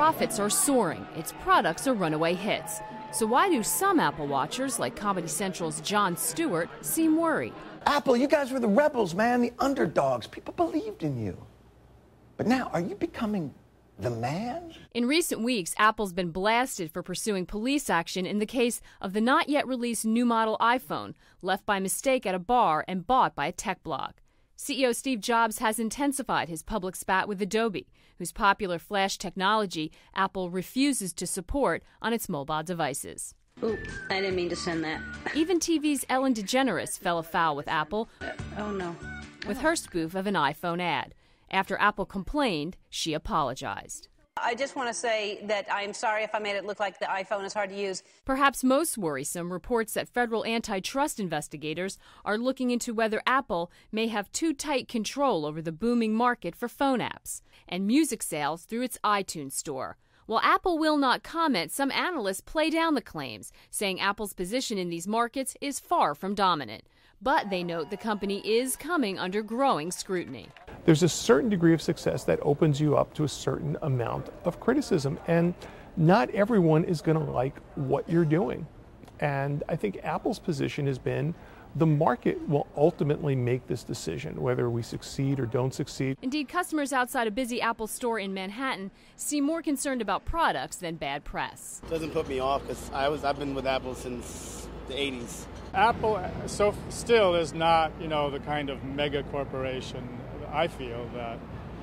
profits are soaring, its products are runaway hits. So why do some Apple watchers, like Comedy Central's Jon Stewart, seem worried? Apple, you guys were the rebels, man, the underdogs. People believed in you. But now, are you becoming the man? In recent weeks, Apple's been blasted for pursuing police action in the case of the not yet released new model iPhone, left by mistake at a bar and bought by a tech blog. CEO Steve Jobs has intensified his public spat with Adobe, whose popular flash technology Apple refuses to support on its mobile devices. Oop, I didn't mean to send that. Even TV's Ellen DeGeneres fell afoul with Apple Oh, no. with her spoof of an iPhone ad. After Apple complained, she apologized. I just want to say that I'm sorry if I made it look like the iPhone is hard to use. Perhaps most worrisome, reports that federal antitrust investigators are looking into whether Apple may have too tight control over the booming market for phone apps and music sales through its iTunes store. While Apple will not comment, some analysts play down the claims, saying Apple's position in these markets is far from dominant. But they note the company is coming under growing scrutiny. There's a certain degree of success that opens you up to a certain amount of criticism, and not everyone is going to like what you're doing. And I think Apple's position has been the market will ultimately make this decision, whether we succeed or don't succeed. Indeed, customers outside a busy Apple store in Manhattan seem more concerned about products than bad press. It doesn't put me off because I've been with Apple since the 80s. Apple still is not, the kind of mega corporation I feel that,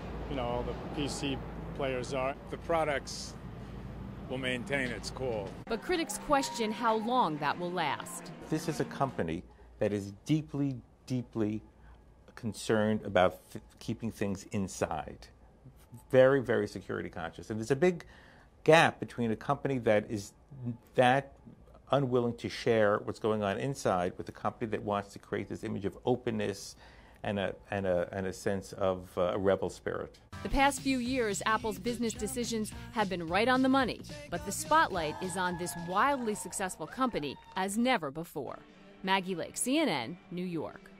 all the PC players are. The products will maintain its cool. But critics question how long that will last. This is a company that is deeply, deeply concerned about keeping things inside. Very, very security conscious. And there's a big gap between a company that is that unwilling to share what's going on inside with a company that wants to create this image of openness and a sense of a rebel spirit. The past few years, Apple's business decisions have been right on the money, but the spotlight is on this wildly successful company as never before. Maggie Lake, CNN, New York.